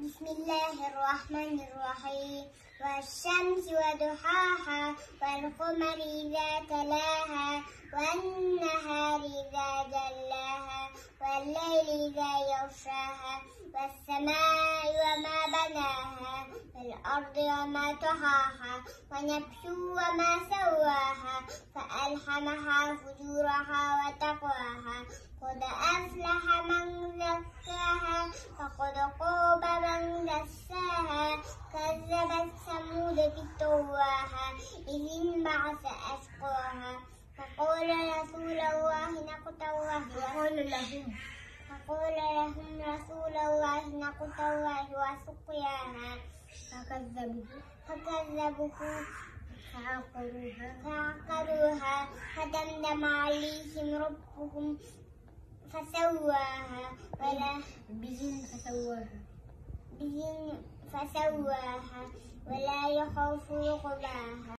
بسم الله الرحمن الرحيم. والشمس وضحاها والقمر إذا تلاها والنهار إذا جلاها والليل إذا يغشاها والسماء وما بناها والأرض وما طحاها ونفس وما سواها فألهمها فجورها وتقواها قد أفلح من زكاها وقد خاب من دساها كذبت ثمود بطغواها إذ انبعث أشقاها فقال رسول الله ناقة الله وسقياها فكذبوه فعقروها فدمدم عليهم ربهم فسواها ولا يخاف عقباها.